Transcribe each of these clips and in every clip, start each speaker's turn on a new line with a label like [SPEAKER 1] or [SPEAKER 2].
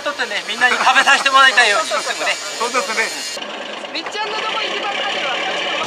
[SPEAKER 1] 取ってね、みんなに食べさせてもらいたいよ、システムね。
[SPEAKER 2] そうですね。
[SPEAKER 3] みっちゃんのとこ一番かるわ。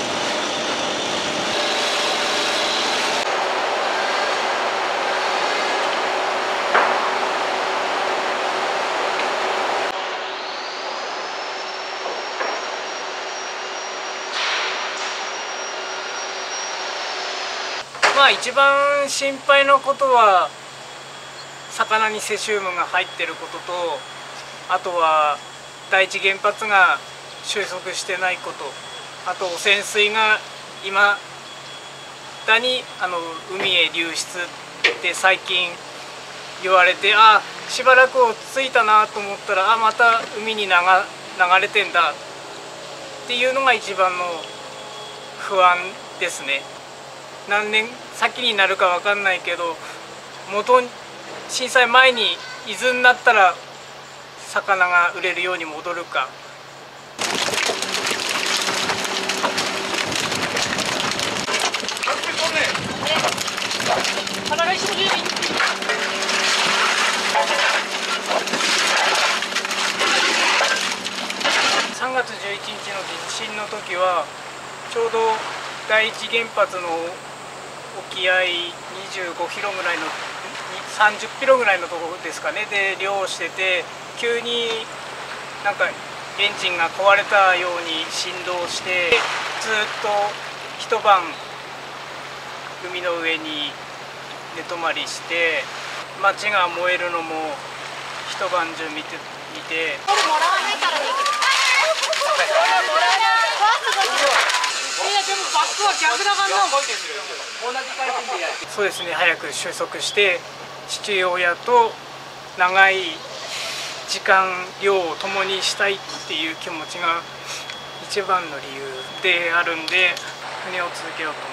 [SPEAKER 4] まあ一番心配なことは魚にセシウムが入ってることと、あとは第一原発が収束してないこと、あと汚染水が今だに海へ流出って最近言われて、しばらく落ち着いたなと思ったら、また海に流れてんだっていうのが一番の不安ですね。何年先になるか分かんないけど、震災前に伊豆になったら魚が売れるように戻るか。3月11日の地震の時はちょうど第一原発の沖合25キロぐらいの30キロぐらいのところですかね、で漁をしてて、急になんかエンジンが壊れたように振動して、ずっと一晩海の上に寝泊まりして、街が燃えるのも一晩中見て。そうですね、早く収束して父親と長い時間漁を共にしたいっていう気持ちが一番の理由であるんで、船を続けようと。